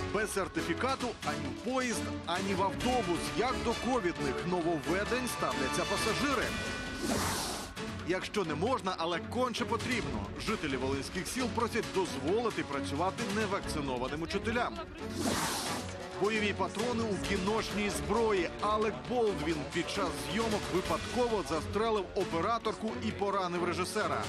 Без сертифікату ані в поїзд, ані в автобус. Як до ковідних нововведень ставляться пасажири? Якщо не можна, але конче потрібно. Жителі волинських сіл просять дозволити працювати невакцинованим учителям. Бойові патрони у кіношній зброї. Алек Болдвін під час зйомок випадково застрелив операторку і поранив режисера.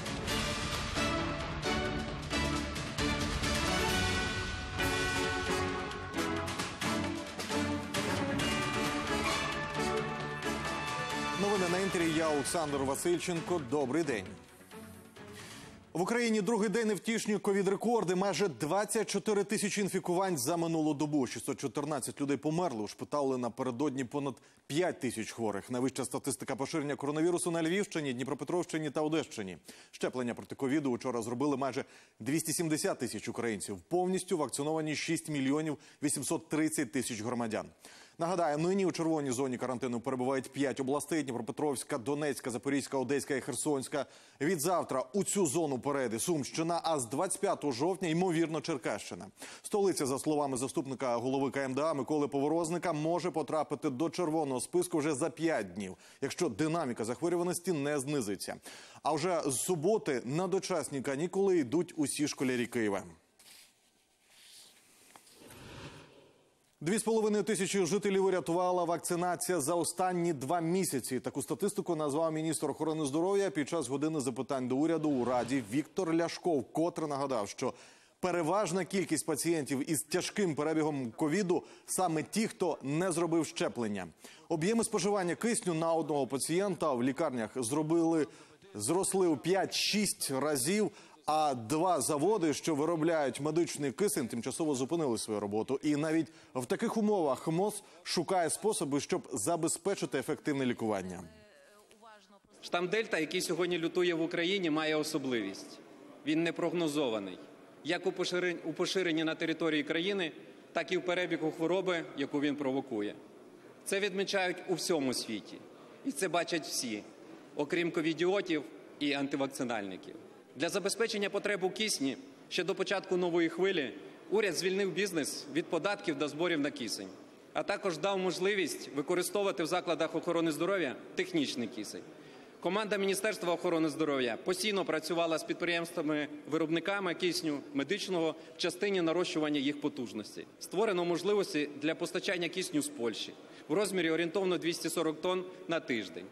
Новини на інтері. Я Олександр Васильченко. Добрий день. В Україні другий день невтішні ковід-рекорди. Майже 24 тисячі інфікувань за минулу добу. 614 людей померли. Ушпиталили напередодні понад 5 тисяч хворих. Найвища статистика поширення коронавірусу на Львівщині, Дніпропетровщині та Одещині. Щеплення проти ковіду вчора зробили майже 270 тисяч українців. Повністю вакциновані 6 мільйонів 830 тисяч громадян. Нагадаю, нині у червоній зоні карантину перебувають 5 областей – Дніпропетровська, Донецька, Запорізька, Одеська і Херсонська. Від завтра у цю зону перейде Сумщина, а з 25 жовтня, ймовірно, Черкащина. Столиця, за словами заступника голови КМДА Миколи Поворозника, може потрапити до червоного списку вже за 5 днів, якщо динаміка захворюваності не знизиться. А вже з суботи на дочасні канікули йдуть усі школярі Києва. 2,5 тисячі жителів урятувала вакцинація за останні 2 місяці. Таку статистику назвав міністр охорони здоров'я під час години запитань до уряду у Раді. Віктор Ляшко вкотре нагадав, що переважна кількість пацієнтів із тяжким перебігом ковіду – саме ті, хто не зробив щеплення. Об'єми споживання кисню на одного пацієнта в лікарнях зросли у 5-6 разів, а 2 заводи, що виробляють медичний кисень, тимчасово зупинили свою роботу. І навіть в таких умовах МОЗ шукає способи, щоб забезпечити ефективне лікування. Штам Дельта, який сьогодні лютує в Україні, має особливість. Він не прогнозований. Як у поширенні на території країни, так і в перебігу хвороби, яку він провокує. Це відмічають у всьому світі. І це бачать всі, окрім ковідіотів і антивакцинальників. Для забезпечення потреб у кисні ще до початку нової хвилі уряд звільнив бізнес від податків та зборів на кисень, а також дав можливість використовувати в закладах охорони здоров'я технічний кисень. Команда Міністерства охорони здоров'я постійно працювала з підприємствами-виробниками кисню медичного в частині нарощування їх потужності. Створено можливості для постачання кисню з Польщі в розмірі орієнтовно 240 тонн на тиждень.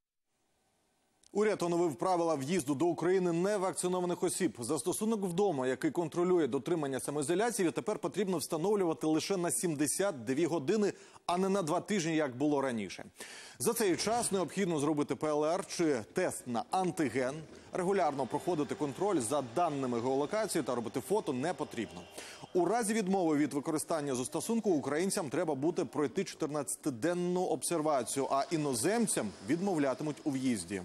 Уряд оновив правила в'їзду до України невакцинованих осіб. Застосунок вдома, який контролює дотримання самоізоляції, тепер потрібно встановлювати лише на 72 години, а не на 2 тижні, як було раніше. За цей час необхідно зробити ПЛР чи тест на антиген. Регулярно проходити контроль за даними геолокації та робити фото не потрібно. У разі відмови від використання застосунку українцям треба буде пройти 14-денну обсервацію, а іноземцям відмовлятимуть у в'їзді.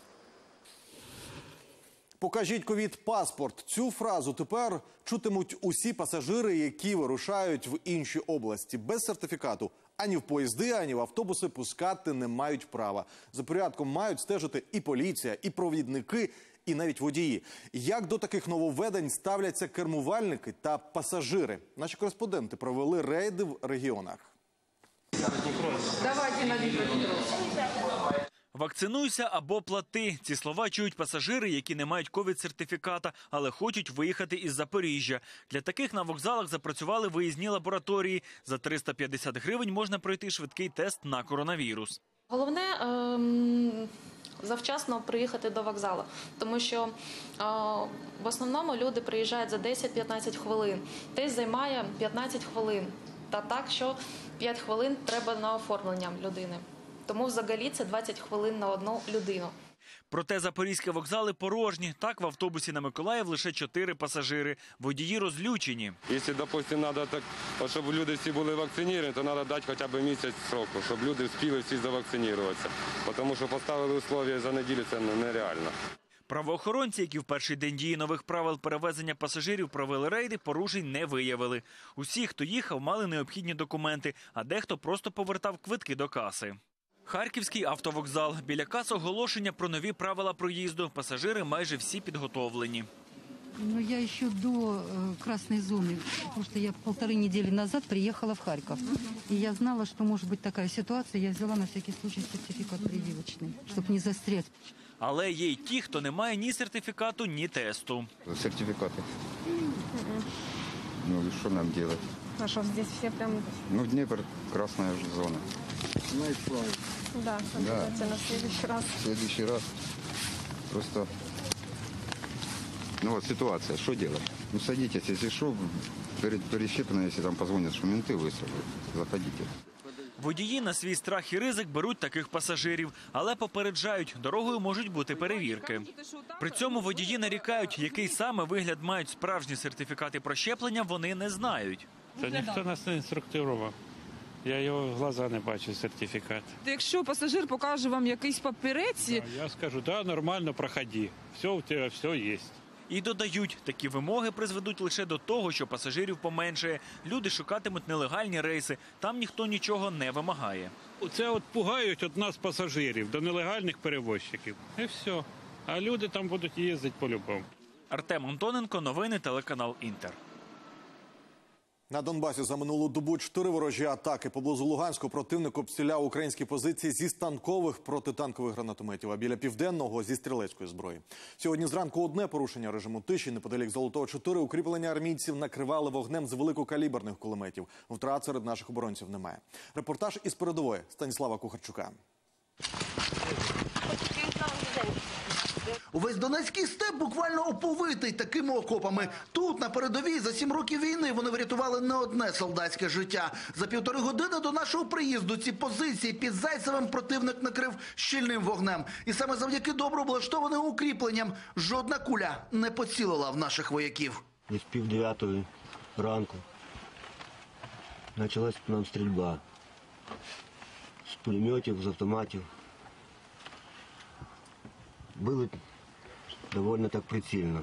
«Покажіть ковід-паспорт». Цю фразу тепер чутимуть усі пасажири, які вирушають в інші області. Без сертифікату ані в поїзди, ані в автобуси пускати не мають права. За порядком мають стежити і поліція, і провідники, і навіть водії. Як до таких нововведень ставляться кермувальники та пасажири? Наші кореспонденти провели рейди в регіонах. Давайте на Дніпропетровську. «Вакцинуйся або плати» – ці слова чують пасажири, які не мають ковід-сертифіката, але хочуть виїхати із Запоріжжя. Для таких на вокзалах запрацювали виїзні лабораторії. За 350 гривень можна пройти швидкий тест на коронавірус. Головне завчасно приїхати до вокзалу, тому що в основному люди приїжджають за 10-15 хвилин. Тест займає 15 хвилин. Та так, що 5 хвилин треба на оформлення людини. Тому взагалі це 20 хвилин на одну людину. Проте запорізькі вокзали порожні. Так, в автобусі на Миколаїв лише 4 пасажири. Водії розлючені. Якщо, допустимо, треба так, щоб люди всі були вакциновані, то треба дати хоча б місяць строку, щоб люди встигли всі завакцинуватися. Тому що поставили умови за неділю, це нереально. Правоохоронці, які в перший день дії нових правил перевезення пасажирів провели рейди, порушень не виявили. Усі, хто їхав, мали необхідні документи, а дехто просто повертав квитки до каси. Харківський автовокзал. Біля кас оголошення про нові правила проїзду. Пасажири майже всі підготовлені. Ну, я еще до красной зоны, потому что я 1,5 недели назад приехала в Харьков. И я знала, что может быть такая ситуация. Я взяла на всякий случай сертификат прививочный, чтобы не застрять. Але є й ті, хто не має ні сертифікату, ні тесту. Сертификаты. Ну, и что нам делать? А что, здесь все прям... Ну, Днепр, красная зона. Да, обязательно в следующий раз. В следующий раз просто... Ну, вот ситуация, что делать? Ну, садитесь, если что, перед перещеплением, если там позвонят, что менты высадят, заходите. Водії на свій страх і ризик беруть таких пасажирів, але попереджають, дорогою можуть бути перевірки. При цьому водії нарікають, який саме вигляд мають справжні сертифікати про щеплення, вони не знають. Та ніхто нас не інструктував. Я його в глаза не бачу, сертифікат. Якщо пасажир покаже вам якийсь папірець... Я скажу, да, нормально, проходи. Все, у тебе все є. І додають, такі вимоги призведуть лише до того, що пасажирів поменшає. Люди шукатимуть нелегальні рейси, там ніхто нічого не вимагає. Це от пугають від нас пасажирів до нелегальних перевозчиків. І все. А люди там будуть їздити по-любому. Артем Антоненко, новини, телеканал «Інтер». На Донбасі за минулу добу 4 ворожі атаки. Поблизу Луганську противник обстріляв українські позиції зі станкових протитанкових гранатометів, а біля Південного – зі стрілецької зброї. Сьогодні зранку одне порушення режиму тиші. Неподалік Золотого 4 укріплення армійців накривали вогнем з великокаліберних кулеметів. Втрат серед наших оборонців немає. Репортаж із передової Станіслава Кухарчука. Увесь Донецький степ буквально оповитий такими окопами. Тут, на передовій, за 7 років війни вони врятували не одне солдатське життя. За 1,5 години до нашого приїзду ці позиції під Зайцевим противник накрив щільним вогнем. І саме завдяки добре облаштованим укріпленням жодна куля не поцілила в наших вояків. Десь 8:30 ранку почалась по нам стрільба. З пулеметів, з автоматів. Били доволі так прицільно.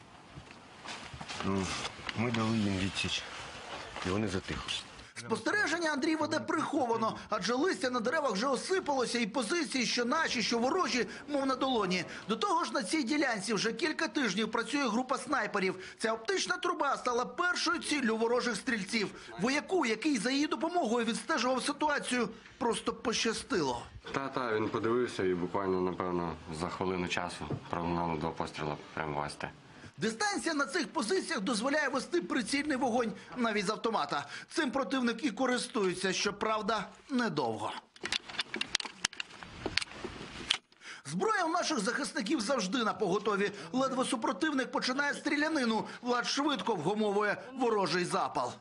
Ми дали їм відсіч, і вони затихли. Спостереження Андрій веде приховано, адже листя на деревах вже осипалося, і позиції, що наші, що ворожі, мов на долоні. До того ж, на цій ділянці вже кілька тижнів працює група снайперів. Ця оптична труба стала першою ціллю ворожих стрільців. Вояку, який за її допомогою відстежував ситуацію, просто пощастило. Та, він подивився і буквально, напевно, за хвилину часу пролунало 2 постріли прямо в АСТ. Дистанція на цих позиціях дозволяє вести прицільний вогонь навіть з автомата. Цим противник і користується, щоправда, недовго. Зброя у наших захисників завжди на поготові. Ледве супротивник починає стрілянину, Влад швидко вгамовує ворожий запал.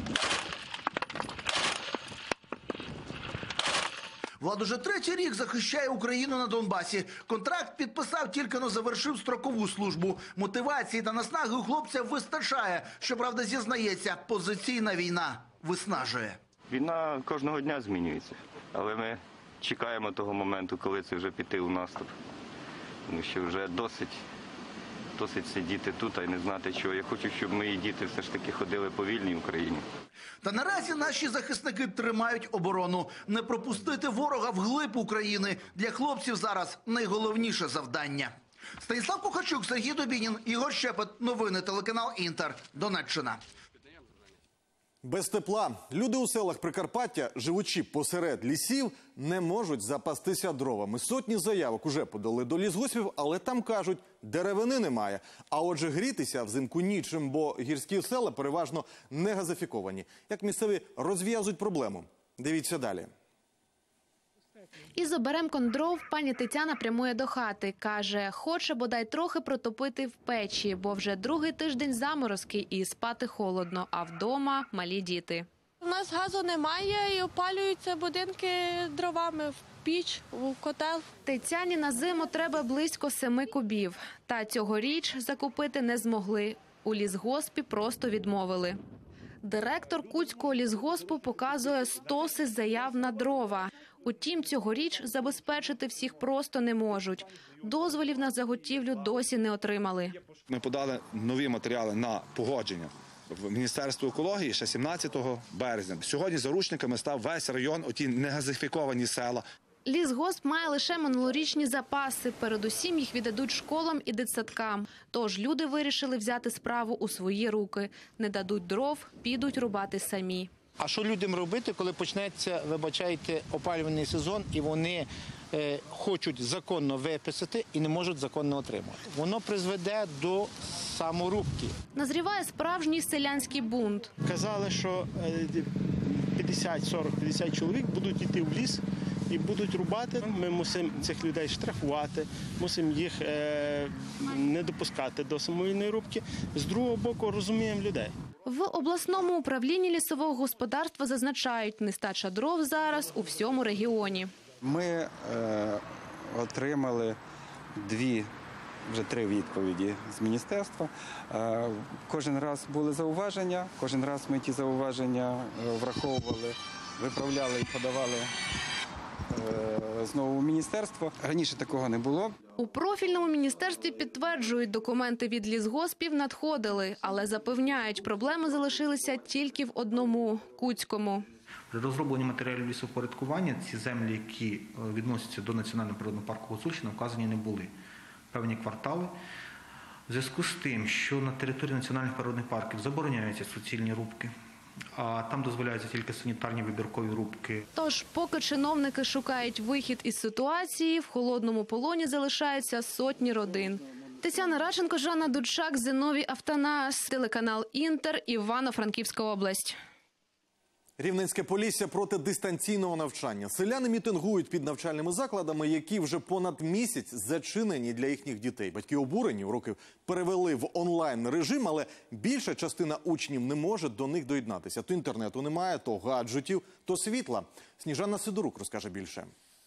Влад уже 3-й рік захищає Україну на Донбасі. Контракт підписав, тільки но завершив строкову службу. Мотивації та наснаги у хлопця вистачає. Щоправда, зізнається, позиційна війна виснажує. Війна кожного дня змінюється, але ми чекаємо того моменту, коли це вже піти у наступ. Тому що вже досить сидіти тут, а й не знати чого. Я хочу, щоб мої діти все ж таки ходили по вільній Україні. Та наразі наші захисники тримають оборону. Не пропустити ворога вглиб України для хлопців зараз найголовніше завдання. Станіслав Кухарчук, Сергій Добінін, Ігор Щепет. Новини, телеканал «Інтер». Донеччина. Без тепла. Люди у селах Прикарпаття, живучи посеред лісів, не можуть запастися дровами. Сотні заявок уже подали до лісгоспів, але там кажуть, деревини немає. А отже, грітися взимку нічим, бо гірські села переважно не газифіковані. Як місцеві розв'язують проблему? Дивіться далі. Із оберемком дров пані Тетяна прямує до хати. Каже, хоче бодай трохи протопити в печі, бо вже 2-й тиждень заморозки і спати холодно, а вдома малі діти. У нас газу немає і опалюються будинки дровами в піч, в котел. Тетяні на зиму треба близько 7 кубів. Та цьогоріч закупити не змогли. У лісгоспі просто відмовили. Директор Куцького лісгоспу показує стоси заяв на дрова. Утім, цьогоріч забезпечити всіх просто не можуть. Дозволів на заготівлю досі не отримали. Ми подали нові матеріали на погодження в Міністерство екології ще 17 березня. Сьогодні заручниками став весь район, оті негазифіковані села. Лісгосп має лише минулорічні запаси. Передусім їх віддадуть школам і дитсадкам. Тож люди вирішили взяти справу у свої руки. Не дадуть дров, підуть рубати самі. А що людям робити, коли почнеться, вибачайте, опалювальний сезон, і вони хочуть законно виписати і не можуть законно отримати? Воно призведе до саморубки. Назріває справжній селянський бунт. Казали, що 50 чоловік будуть йти в ліс і будуть рубати. Ми мусимо цих людей штрафувати, мусимо їх не допускати до самовільної рубки. З другого боку, розуміємо людей. В обласному управлінні лісового господарства зазначають, нестача дров зараз у всьому регіоні. Ми отримали вже 3 відповіді з міністерства. Кожен раз були зауваження, кожен раз ми ті зауваження враховували, виправляли і подавали знову в міністерство. Раніше такого не було. У профільному міністерстві підтверджують, документи від лісгоспів надходили, але запевняють, проблеми залишилися тільки в одному – Куцькому. При розробленні матеріалів лісопорядкування ці землі, які відносяться до Національного природного парку Гуцульщина, вказані не були. Певні квартали. В зв'язку з тим, що на території національних природних парків забороняються суцільні рубки, а там дозволяються тільки санітарні вибіркові рубки. Тож, поки чиновники шукають вихід із ситуації, в холодному полоні залишаються сотні родин. Тетяна Радченко, Жанна Дудчак, Зиновій Автанас, телеканал «Інтер», Івано-Франківська область. Рівненське Полісся проти дистанційного навчання. Селяни мітингують під навчальними закладами, які вже понад місяць зачинені для їхніх дітей. Батьки обурені, уроки перевели в онлайн-режим, але більша частина учнів не може до них доєднатися. То інтернету немає, то гаджетів, то світла. Сніжана Сидорук розкаже більше.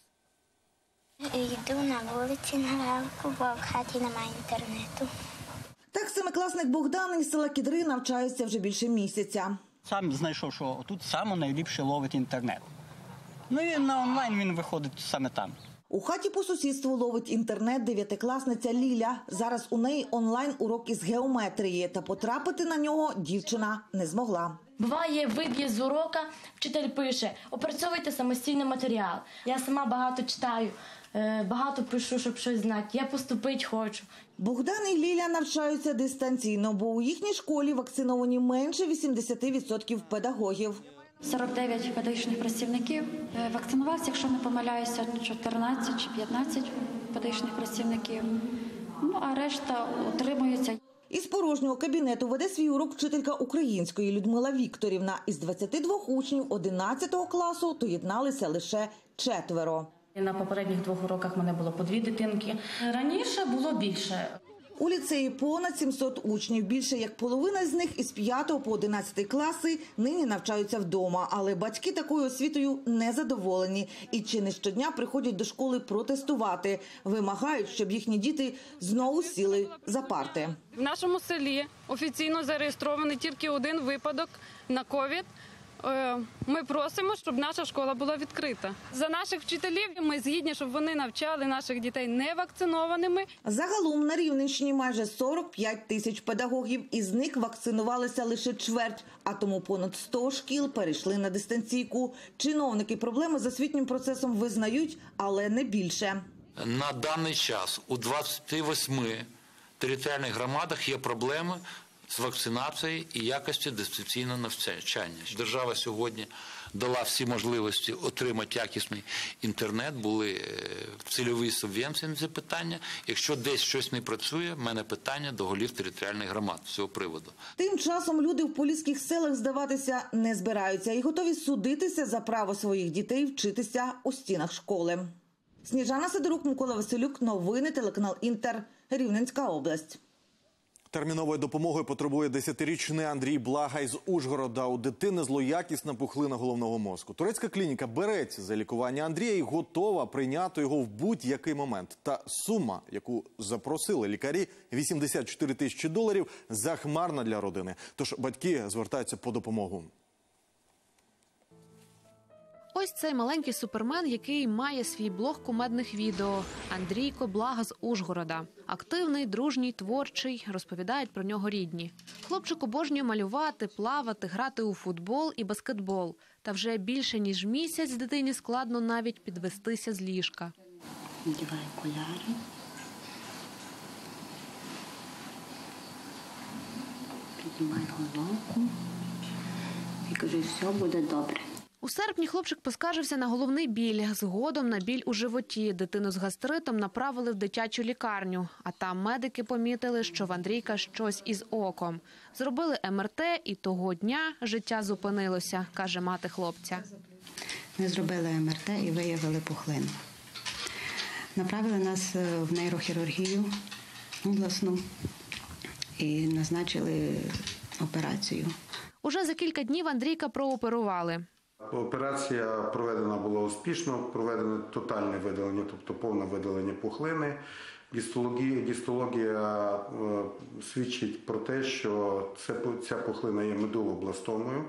Йду на вулиці на лавку, бо в хаті немає інтернету. Так семикласник Богдан із села Кідри навчається вже більше місяця. Сам знайшов, що тут саме найліпше ловить інтернет. Ну і на онлайн він виходить саме там. У хаті по сусідству ловить інтернет 9-класниця Ліля. Зараз у неї онлайн-урок із геометрії, та потрапити на нього дівчина не змогла. Буває, виб'є з урока, вчитель пише, опрацьовуйте самостійний матеріал. Я сама багато читаю, багато пишу, щоб щось знати. Я поступити хочу. Богдан і Ліля навчаються дистанційно, бо у їхній школі вакциновані менше 80% педагогів. 49 педагогічних працівників вакцинувався, якщо не помиляюся, 14 чи 15 педагогічних працівників. Ну, а решта утримуються. Із порожнього кабінету веде свій урок вчителька української Людмила Вікторівна. Із 22 учнів 11 класу доєдналися лише 4. На попередніх 2 уроках в мене було по 2 дитинки. Раніше було більше. У ліцеї понад 700 учнів. Більше як половина з них із 5 по 11 класи нині навчаються вдома. Але батьки такою освітою не задоволені. І чи не щодня приходять до школи протестувати. Вимагають, щоб їхні діти знову сіли за парти. В нашому селі офіційно зареєстрований тільки 1 випадок на ковід. Ми просимо, щоб наша школа була відкрита. За наших вчителів ми згідні, щоб вони навчали наших дітей невакцинованими. Загалом на Рівненщині майже 45 тисяч педагогів. Із них вакцинувалися лише чверть, а тому понад 100 шкіл перейшли на дистанційку. Чиновники проблеми з освітнім процесом визнають, але не більше. На даний час у 28 територіальних громадах є проблеми з вакцинацією і якості дистанційного навчання. Держава сьогодні дала всі можливості отримати якісний інтернет, були цільові субвенції на це питання. Якщо десь щось не працює, в мене питання до голів територіальних громад з цього приводу. Тим часом люди в поліських селах здаватися не збираються і готові судитися за право своїх дітей вчитися у стінах школи. Сніжана Сидорук, Микола Василюк. Новини, телеканал «Інтер», Рівненська область. Термінової допомоги потребує 10-річний Андрій Благай з Ужгорода. У дитини злоякісна пухлина головного мозку. Турецька клініка береться за лікування Андрія і готова прийняти його в будь-який момент. Та сума, яку запросили лікарі – $84 тисячі – захмарна для родини. Тож батьки звертаються по допомогу. Ось цей маленький супермен, який має свій блог кумедних відео. Андрійко Блага з Ужгорода. Активний, дружній, творчий, розповідають про нього рідні. Хлопчик обожнює малювати, плавати, грати у футбол і баскетбол. Та вже більше ніж місяць дитині складно навіть підвестися з ліжка. Надіваю окуляри. Піднімаю головку. І кажу, все буде добре. У серпні хлопчик поскаржився на головний біль, згодом на біль у животі. Дитину з гастритом направили в дитячу лікарню. А там медики помітили, що в Андрійка щось із оком. Зробили МРТ і того дня життя зупинилося, каже мати хлопця. Ми зробили МРТ і виявили пухлину. Направили нас в нейрохірургію обласну і назначили операцію. Уже за кілька днів Андрійка прооперували. Операція проведена була успішно, проведено тотальне видалення, тобто повне видалення пухлини. Гістологія свідчить про те, що ця пухлина є медулобластомою.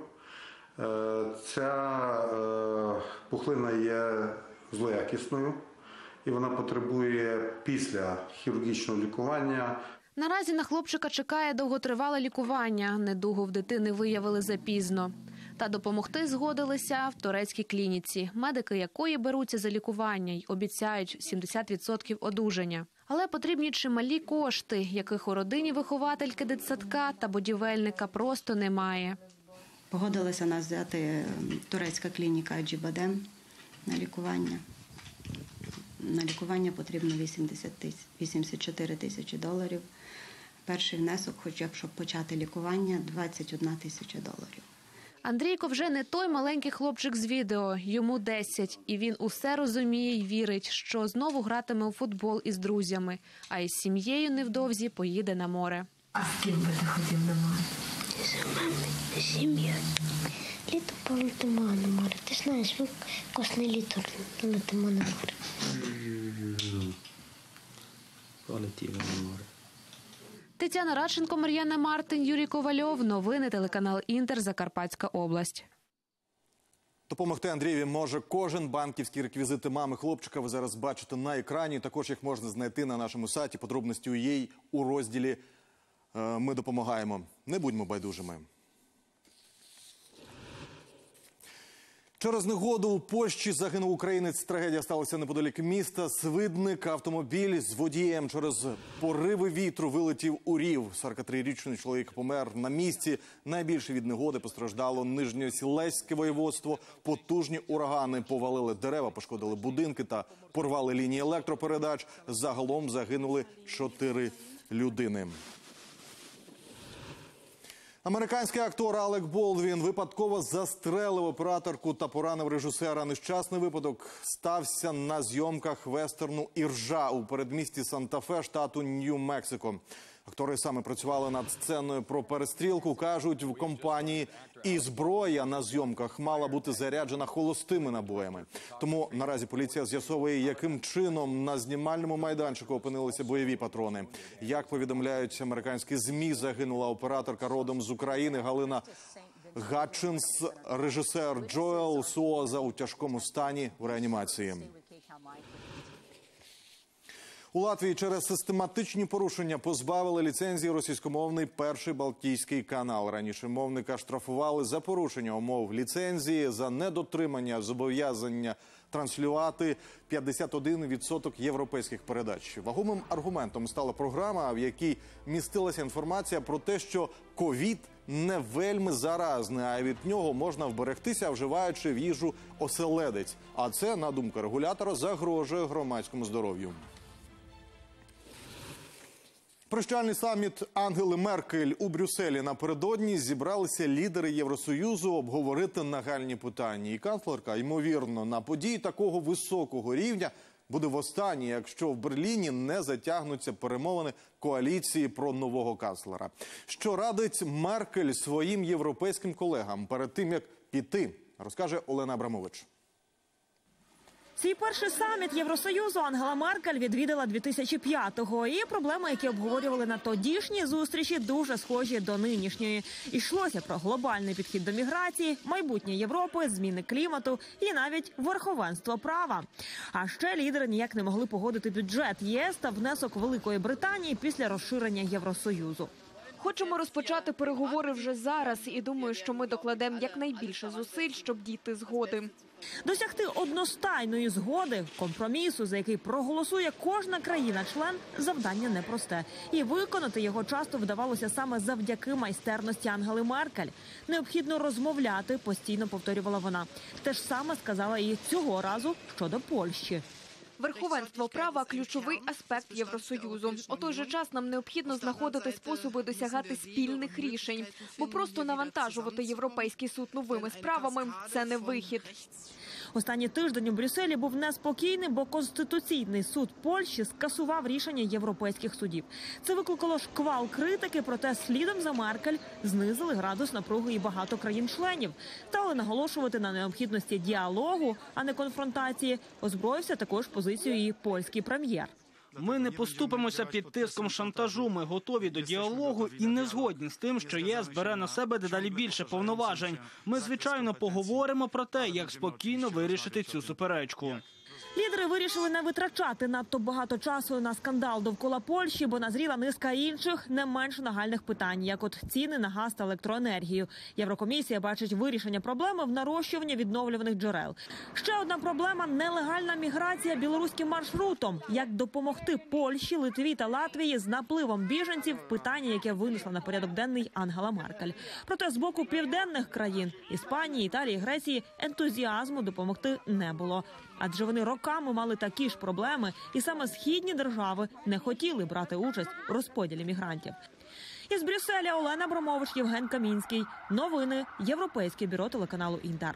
Ця пухлина є злоякісною і вона потребує після хірургічного лікування. Наразі на хлопчика чекає довготривале лікування. Недугу в дитини виявили запізно. Та допомогти згодилися в турецькій клініці, медики якої беруться за лікування й обіцяють 70% одужання. Але потрібні чималі кошти, яких у родині виховательки дитсадка та будівельника просто немає. Погодилася нас взяти турецька клініка Аджібадем на лікування. На лікування потрібно 84 тисячі доларів. Перший внесок, хоча б щоб почати лікування, 21 тисяча доларів. Андрійко вже не той маленький хлопчик з відео, йому 10. І він усе розуміє й вірить, що знову гратиме у футбол із друзями, а із сім'єю невдовзі поїде на море. А з ким би ти хотів на море? З мамою, з сім'єю. Літо полетимо на море. Ти знаєш, ми кожне літо летимо на море. Полетіли на море. Тетяна Радченко, Мар'яна Мартин, Юрій Ковальов. Новини телеканал Інтер, Закарпатська область. Допомогти Андрієві може кожен. Банківські реквізити мами хлопчика ви зараз бачите на екрані. Також їх можна знайти на нашому сайті. Подробності у їй у розділі «Ми допомагаємо». Не будьмо байдужими. Через негоду у Польщі загинув українець. Трагедія сталася неподалік міста Свидник. Автомобіль з водієм через пориви вітру вилетів у рів. 43-річний чоловік помер на місці. Найбільше від негоди постраждало Нижньосілеське воєводство. Потужні урагани повалили дерева, пошкодили будинки та порвали лінії електропередач. Загалом загинули 4 людини. Американський актор Алек Болдвін випадково застрелив операторку та поранив режисера. Нещасний випадок стався на зйомках вестерну «Іржа» у передмісті Санта-Фе, штату Нью-Мексико. Актори саме працювали над сценою про перестрілку, кажуть в компанії. І зброя на зйомках мала бути заряджена холостими набоями. Тому наразі поліція з'ясовує, яким чином на знімальному майданчику опинилися бойові патрони. Як повідомляють американські ЗМІ, загинула операторка родом з України Галина Гатчинс. Режисер Джоел Суоза у тяжкому стані в реанімації. У Латвії через систематичні порушення позбавили ліцензії російськомовний Перший Балтійський канал. Раніше мовника штрафували за порушення умов ліцензії, за недотримання зобов'язання транслювати 51% європейських передач. Вагомим аргументом стала програма, в якій містилася інформація про те, що ковід не вельми заразний, а від нього можна вберегтися, вживаючи в їжу оселедець. А це, на думку регулятора, загрожує громадському здоров'ю. Прощальний саміт Ангели Меркель у Брюсселі напередодні зібралися лідери Євросоюзу обговорити нагальні питання. І канцлерка, ймовірно, на події такого високого рівня буде востаннє, якщо в Берліні не затягнуться перемовини коаліції про нового канцлера. Що радить Меркель своїм європейським колегам перед тим, як піти, розкаже Олена Абрамович. Свій перший саміт Євросоюзу Ангела Меркель відвідала 2005-го. І проблеми, які обговорювали на тодішній зустрічі, дуже схожі до нинішньої. Йшлося про глобальний підхід до міграції, майбутнє Європи, зміни клімату і навіть верховенство права. А ще лідери ніяк не могли погодити бюджет ЄС та внесок Великої Британії після розширення Євросоюзу. Хочемо розпочати переговори вже зараз і думаю, що ми докладемо якнайбільше зусиль, щоб дійти згоди. Досягти одностайної згоди, компромісу, за який проголосує кожна країна-член, завдання непросте. І виконати його часто вдавалося саме завдяки майстерності Ангели Меркель. Необхідно розмовляти, постійно повторювала вона. Те ж саме сказала і цього разу щодо Польщі. Верховенство права – ключовий аспект Євросоюзу. У той же час нам необхідно знаходити способи досягати спільних рішень. Бо просто навантажувати Європейський суд новими справами – це не вихід. Останній тиждень у Брюсселі був неспокійний, бо Конституційний суд Польщі скасував рішення європейських судів. Це викликало шквал критики, проте слідом за Меркель знизили градус напруги і багато країн-членів. Стали наголошувати на необхідності діалогу, а не конфронтації. Озброївся також позицією і польський прем'єр. Ми не поступимося під тиском шантажу, ми готові до діалогу і не згодні з тим, що ЄС бере на себе дедалі більше повноважень. Ми, звичайно, поговоримо про те, як спокійно вирішити цю суперечку. Лідери вирішили не витрачати надто багато часу на скандал довкола Польщі, бо назріла низка інших, не менш нагальних питань, як от ціни на газ та електроенергію. Єврокомісія бачить вирішення проблеми в нарощуванні відновлюваних джерел. Ще одна проблема – нелегальна міграція білоруським маршрутом. Як допомогти Польщі, Литві та Латвії з напливом біженців – питання, яке винесла на порядок денний Ангела Меркель. Проте з боку південних країн – Іспанії, Італії, Греції – ентузіазму допомогти не було. Адже вони роками мали такі ж проблеми, і саме східні держави не хотіли брати участь у розподілі мігрантів. Із Брюсселя Олена Абрамович, Євген Камінський. Новини. Європейське бюро телеканалу «Інтер».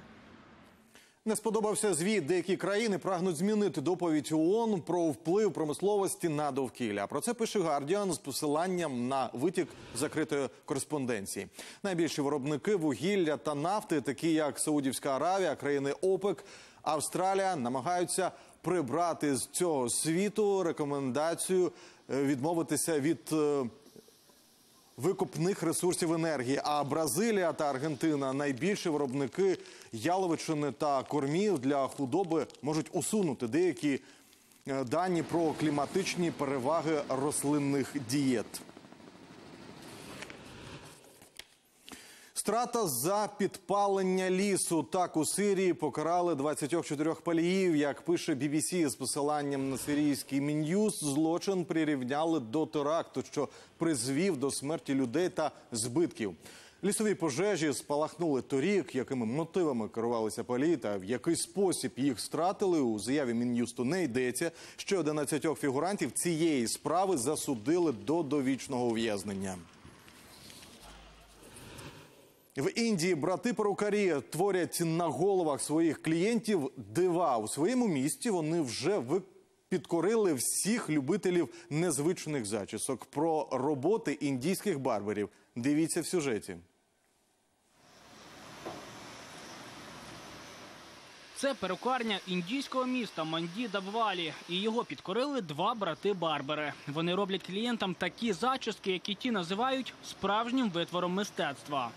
Не сподобався звіт. Деякі країни прагнуть змінити доповідь ООН про вплив промисловості на довкілля. Про це пише «Гардіан» з посиланням на витік закритої кореспонденції. Найбільші виробники вугілля та нафти, такі як Саудівська Аравія, країни ОПЕК, Австралія, намагаються прибрати з цього світу рекомендацію відмовитися від викопних ресурсів енергії. А Бразилія та Аргентина, найбільші виробники яловичини та кормів для худоби, можуть усунути деякі дані про кліматичні переваги рослинних дієт. Страта за підпалення лісу. Так, у Сирії покарали 24 паліїв. Як пише BBC з посиланням на сирійський Мін'юст, злочин прирівняли до теракту, що призвів до смерті людей та збитків. Лісові пожежі спалахнули торік. Якими мотивами керувалися палії та в який спосіб їх стратили, у заяві Мін'юсту не йдеться. Ще 11 фігурантів цієї справи засудили до довічного ув'язнення. В Індії брати-перукарі творять на головах своїх клієнтів дива. У своєму місті вони вже підкорили всіх любителів незвичних зачісок. Про роботи індійських барберів дивіться в сюжеті. Це перукарня індійського міста Манді-Дабвалі. І його підкорили два брати-барбери. Вони роблять клієнтам такі зачіски, які ті називають справжнім витвором мистецтва.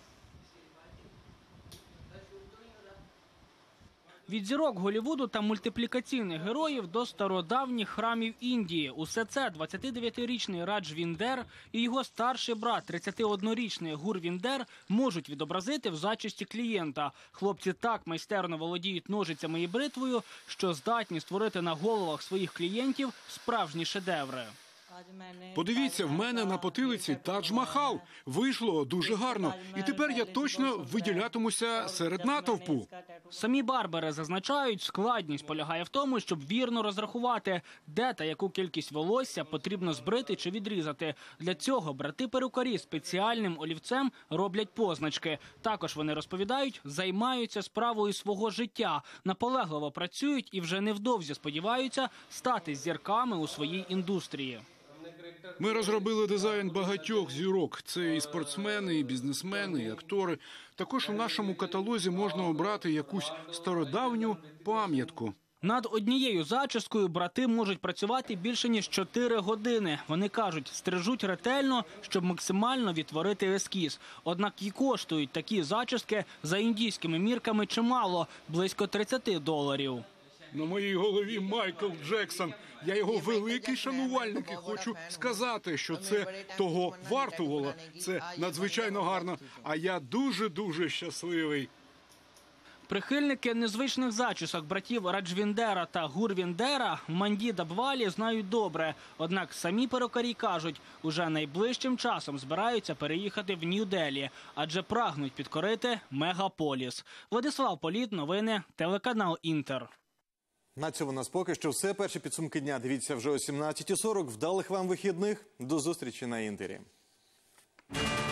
Від зірок Голлівуду та мультиплікаційних героїв до стародавніх храмів Індії. Усе це 29-річний Радж Віндер і його старший брат, 31-річний Гур Віндер, можуть відобразити в зачісті клієнта. Хлопці так майстерно володіють ножицями і бритвою, що здатні створити на головах своїх клієнтів справжні шедеври. Подивіться, в мене на потилиці Тадж-Махал. Вийшло дуже гарно. І тепер я точно виділятимуся серед натовпу. Самі барбери зазначають, складність полягає в тому, щоб вірно розрахувати, де та яку кількість волосся потрібно збрити чи відрізати. Для цього брати-перукарі спеціальним олівцем роблять позначки. Також вони розповідають, займаються справою свого життя, наполегливо працюють і вже невдовзі сподіваються стати зірками у своїй індустрії. Ми розробили дизайн багатьох зірок. Це і спортсмени, і бізнесмени, і актори. Також у нашому каталозі можна обрати якусь стародавню пам'ятку. Над однією зачіскою брати можуть працювати більше ніж 4 години. Вони кажуть, стрижуть ретельно, щоб максимально відтворити ескіз. Однак і коштують такі зачіски за індійськими мірками чимало – близько $30. На моїй голові Майкл Джексон. Я його великий шанувальник і хочу сказати, що це того вартувало. Це надзвичайно гарно, а я дуже-дуже щасливий. Прихильники незвичних зачісок братів Раджвіндера та Гурвіндера в Манді-Дабвалі знають добре. Однак самі перукарі кажуть, уже найближчим часом збираються переїхати в Нью-Делі, адже прагнуть підкорити мегаполіс. Владислав Політ, новини, телеканал «Інтер». На цьому у нас поки що все. Перші підсумки дня дивіться вже о 17:40. Вдалих вам вихідних. До зустрічі на «Інтері».